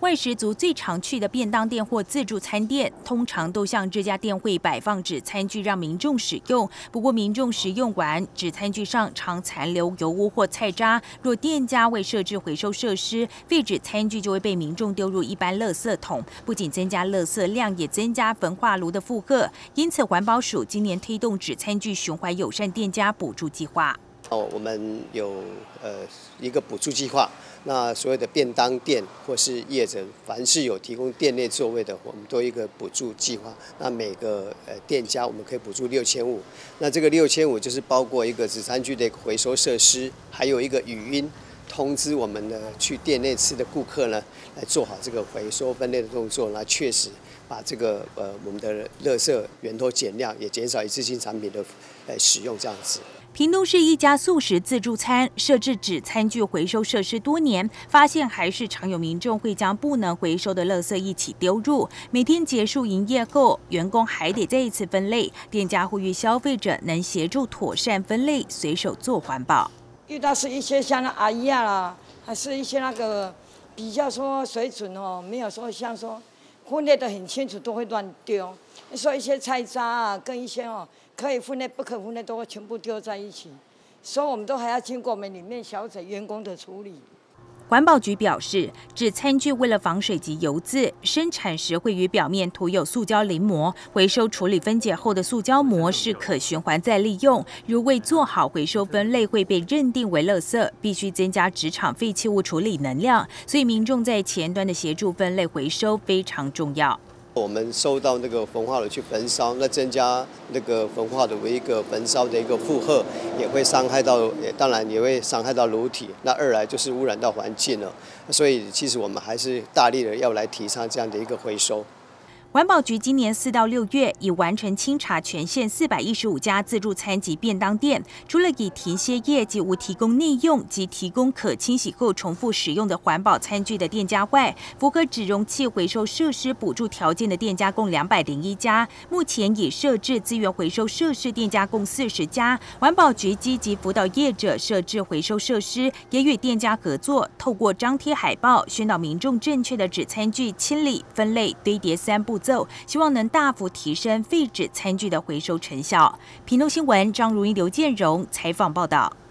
外食族最常去的便当店或自助餐店，通常都向这家店会摆放纸餐具让民众使用。不过，民众食用完纸餐具上常残留油污或菜渣，若店家未设置回收设施，废纸餐具就会被民众丢入一般垃圾桶，不仅增加垃圾量，也增加焚化炉的负荷。因此，环保署今年推动纸餐具循环友善店家补助计划。 我们有一个补助计划，那所有的便当店或是业者，凡是有提供店内座位的，我们都有一个补助计划。那每个店家我们可以补助6500，那这个6500就是包括一个纸餐具的回收设施，还有一个语音通知我们的去店内吃的顾客呢，来做好这个回收分类的动作，来确实把这个我们的垃圾源头减量，也减少一次性产品的使用这样子。 屏东市一家素食自助餐设置纸餐具回收设施多年，发现还是常有民众会将不能回收的垃圾一起丢入。每天结束营业后，员工还得再一次分类。店家呼吁消费者能协助妥善分类，随手做环保。 遇到是一些像那阿姨啦，还是一些那个比较说水准哦，没有说像说分类的很清楚，都会乱丢。说一些菜渣啊，跟一些可以分类、不可分类都会全部丢在一起，所以我们都还要经过我们里面小组员工的处理。 环保局表示，纸餐具为了防水及油渍，生产时会于表面涂有塑胶淋膜，回收处理分解后的塑胶膜是可循环再利用。如未做好回收分类，会被认定为垃圾，必须增加纸厂废弃物处理能量。所以民众在前端的协助分类回收非常重要。 我们收到那个焚化炉去焚烧，那增加那个焚化炉的一个焚烧的一个负荷，也会伤害到，当然也会伤害到炉体。那二来就是污染到环境了。所以其实我们还是大力的要来提倡这样的一个回收。 环保局今年4到6月已完成清查全县415家自助餐及便当店，除了已停歇业及无提供内用及提供可清洗后重复使用的环保餐具的店家外，符合纸容器回收设施补助条件的店家共201家。目前已设置资源回收设施店家共40家。环保局积极辅导业者设置回收设施，也与店家合作，透过张贴海报宣导民众正确的纸餐具清理、分类、堆叠3步骤，希望能大幅提升废纸餐具的回收成效。屏东新闻张如英、刘建荣采访报道。